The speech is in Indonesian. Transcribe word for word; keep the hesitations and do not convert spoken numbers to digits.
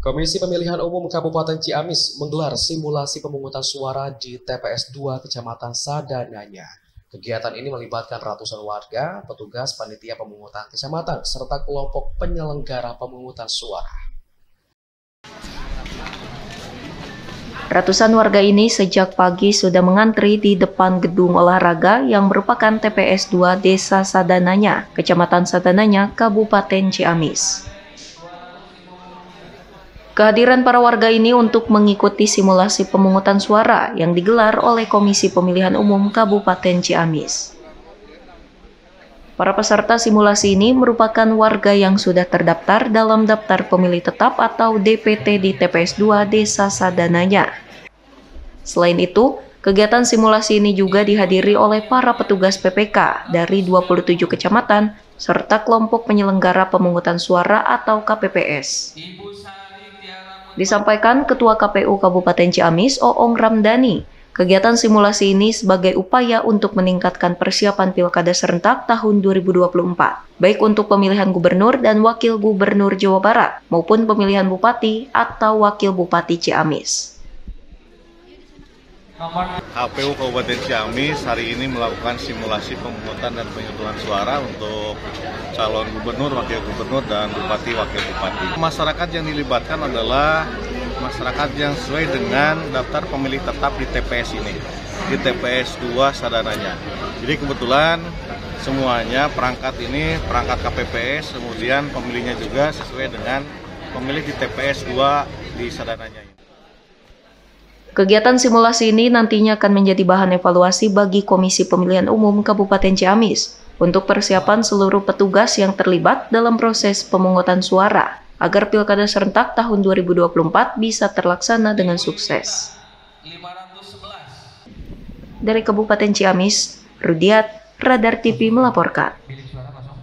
Komisi Pemilihan Umum Kabupaten Ciamis menggelar simulasi pemungutan suara di T P S dua Kecamatan Sadananya. Kegiatan ini melibatkan ratusan warga, petugas panitia pemungutan kecamatan, serta kelompok penyelenggara pemungutan suara. Ratusan warga ini sejak pagi sudah mengantri di depan gedung olahraga yang merupakan T P S dua Desa Sadananya, Kecamatan Sadananya, Kabupaten Ciamis. Kehadiran para warga ini untuk mengikuti simulasi pemungutan suara yang digelar oleh Komisi Pemilihan Umum Kabupaten Ciamis. Para peserta simulasi ini merupakan warga yang sudah terdaftar dalam daftar pemilih tetap atau D P T di T P S dua Desa Sadananya. Selain itu, kegiatan simulasi ini juga dihadiri oleh para petugas P P K dari dua puluh tujuh kecamatan serta kelompok penyelenggara pemungutan suara atau K P P S. Disampaikan Ketua K P U Kabupaten Ciamis, Oong Ramdhani, kegiatan simulasi ini sebagai upaya untuk meningkatkan persiapan Pilkada serentak tahun dua ribu dua puluh empat, baik untuk pemilihan gubernur dan wakil gubernur Jawa Barat, maupun pemilihan bupati atau wakil bupati Ciamis. K P U Kabupaten Ciamis hari ini melakukan simulasi pemungutan dan penghitungan suara untuk calon gubernur, wakil gubernur, dan bupati, wakil bupati. Masyarakat yang dilibatkan adalah masyarakat yang sesuai dengan daftar pemilih tetap di T P S ini, di T P S dua Sadananya. Jadi kebetulan semuanya perangkat ini, perangkat K P P S, kemudian pemilihnya juga sesuai dengan pemilih di T P S dua di Sadananya. Kegiatan simulasi ini nantinya akan menjadi bahan evaluasi bagi Komisi Pemilihan Umum Kabupaten Ciamis untuk persiapan seluruh petugas yang terlibat dalam proses pemungutan suara agar Pilkada serentak tahun dua ribu dua puluh empat bisa terlaksana dengan sukses. Dari Kabupaten Ciamis, Rudiat, Radar T V melaporkan.